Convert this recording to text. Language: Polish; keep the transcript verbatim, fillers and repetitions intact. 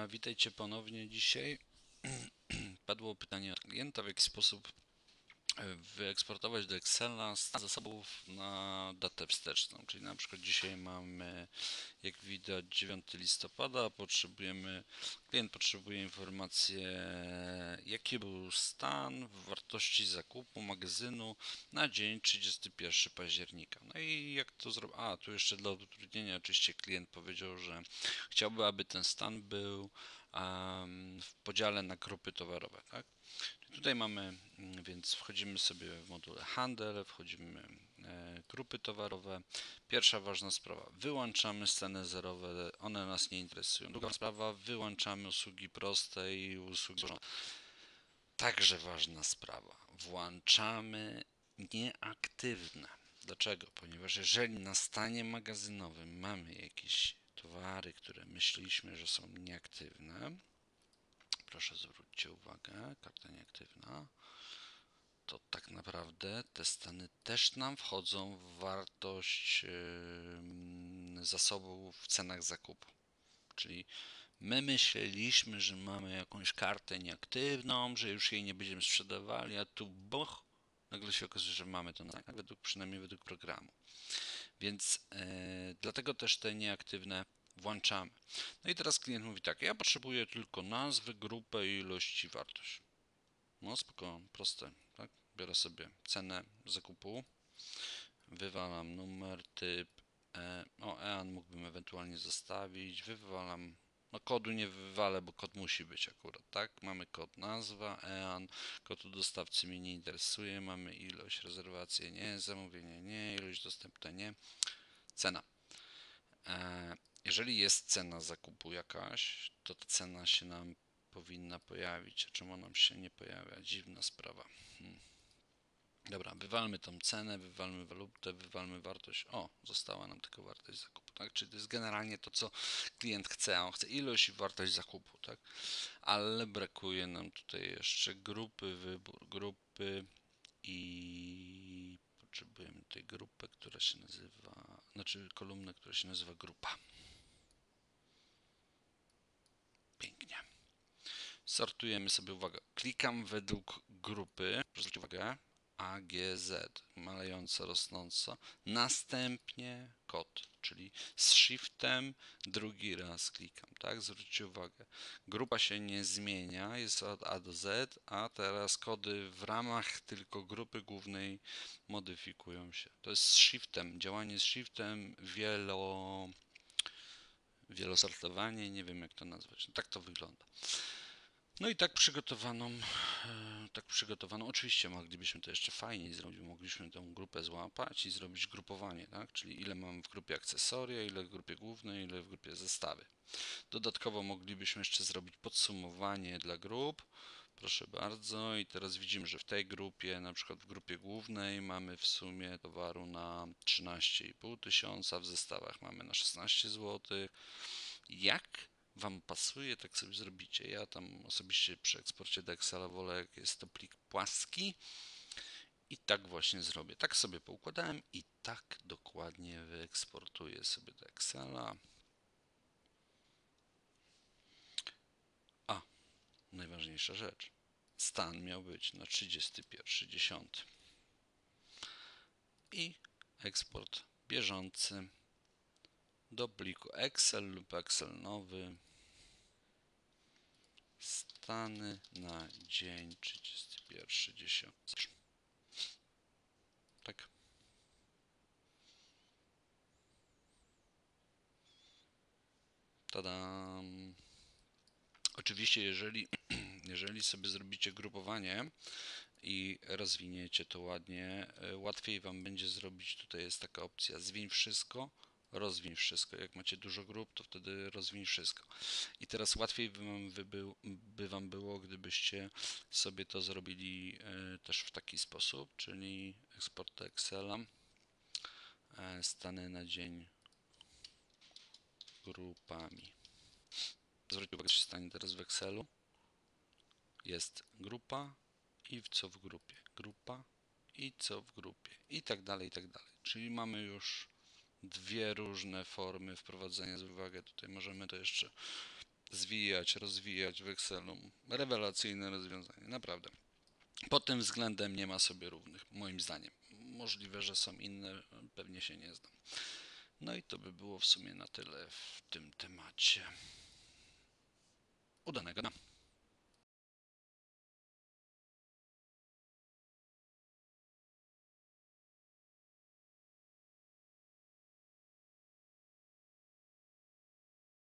Witajcie ponownie dzisiaj. Padło pytanie od klienta, w jaki sposób wyeksportować do Excela stan zasobów na datę wsteczną. Czyli na przykład dzisiaj mamy, jak widać, dziewiątego listopada, potrzebujemy, klient potrzebuje informacji, jaki był stan wartości zakupu magazynu na dzień trzydziestego pierwszego października. No i jak to zrobić? A, tu jeszcze dla utrudnienia oczywiście klient powiedział, że chciałby, aby ten stan był um, w podziale na grupy towarowe, tak? Tutaj mamy, więc wchodzimy sobie w module handel, wchodzimy e, grupy towarowe. Pierwsza ważna sprawa, wyłączamy sceny zerowe, one nas nie interesują. Druga sprawa, wyłączamy usługi proste i usługi złożone. Także ważna sprawa, włączamy nieaktywne. Dlaczego? Ponieważ jeżeli na stanie magazynowym mamy jakieś towary, które myśleliśmy, że są nieaktywne, proszę zwróćcie uwagę, karta nieaktywna, to tak naprawdę te stany też nam wchodzą w wartość yy, zasobu w cenach zakupu. Czyli my myśleliśmy, że mamy jakąś kartę nieaktywną, że już jej nie będziemy sprzedawali, a tu boch, nagle się okazuje, że mamy to na, według, przynajmniej według programu. Więc yy, dlatego też te nieaktywne włączamy. No i teraz klient mówi tak, ja potrzebuję tylko nazwy, grupę, ilość i wartość. No spoko, proste, tak? Biorę sobie cenę zakupu, wywalam numer, typ, e, o E A N mógłbym ewentualnie zostawić, wywalam, no kodu nie wywalę, bo kod musi być akurat, tak? Mamy kod nazwa, E A N, kod u dostawcy mnie nie interesuje, mamy ilość, rezerwację nie, zamówienie nie, ilość dostępna nie, cena. E, jeżeli jest cena zakupu jakaś, to ta cena się nam powinna pojawić, a czemu nam się nie pojawia? Dziwna sprawa. Hmm. Dobra, wywalmy tą cenę, wywalmy walutę, wywalmy wartość. O, została nam tylko wartość zakupu, tak? Czyli to jest generalnie to, co klient chce, a on chce ilość i wartość zakupu, tak? Ale brakuje nam tutaj jeszcze grupy, wybór grupy i potrzebujemy tej grupy, która się nazywa, znaczy kolumnę, która się nazywa grupa. Pięknie. Sortujemy sobie, uwaga, klikam według grupy, zwróćcie uwagę, A G Z, malejąco, rosnąco, następnie kod, czyli z shiftem drugi raz klikam, tak? Zwróćcie uwagę, grupa się nie zmienia, jest od A do Z, a teraz kody w ramach tylko grupy głównej modyfikują się. To jest z shiftem, działanie z shiftem, wielo... wielosortowanie, nie wiem jak to nazwać, no, tak to wygląda. No i tak przygotowaną, tak przygotowaną, oczywiście moglibyśmy to jeszcze fajniej zrobić, moglibyśmy tę grupę złapać i zrobić grupowanie, tak? Czyli ile mam w grupie akcesoria, ile w grupie głównej, ile w grupie zestawy. Dodatkowo moglibyśmy jeszcze zrobić podsumowanie dla grup, proszę bardzo, i teraz widzimy, że w tej grupie, na przykład w grupie głównej mamy w sumie towaru na trzynaście i pół tysiąca, w zestawach mamy na szesnaście złotych. Jak Wam pasuje, tak sobie zrobicie. Ja tam osobiście przy eksporcie do Excela wolę, jak jest to plik płaski, i tak właśnie zrobię. Tak sobie poukładałem i tak dokładnie wyeksportuję sobie do Excela. A, najważniejsza rzecz. Stan miał być na trzydziesty pierwszy dziesiąty. I eksport bieżący do pliku Excel lub Excel nowy. Stany na dzień trzydziesty pierwszy dziesiąty. Tak. Tadam. Oczywiście, jeżeli, jeżeli sobie zrobicie grupowanie i rozwiniecie to ładnie, łatwiej Wam będzie zrobić, tutaj jest taka opcja zwiń wszystko, rozwiń wszystko. Jak macie dużo grup, to wtedy rozwiń wszystko. I teraz łatwiej by Wam, by wam było, gdybyście sobie to zrobili też w taki sposób, czyli eksport do Excela, stany na dzień grupami. Zwróćcie uwagę, co się stanie teraz w Excelu. Jest grupa i co w grupie, grupa i co w grupie i tak dalej, i tak dalej. Czyli mamy już dwie różne formy wprowadzenia. Z uwagę, tutaj możemy to jeszcze zwijać, rozwijać w Excelu. Rewelacyjne rozwiązanie, naprawdę. Pod tym względem nie ma sobie równych, moim zdaniem. Możliwe, że są inne, pewnie się nie znam. No i to by było w sumie na tyle w tym temacie. Udanego dnia.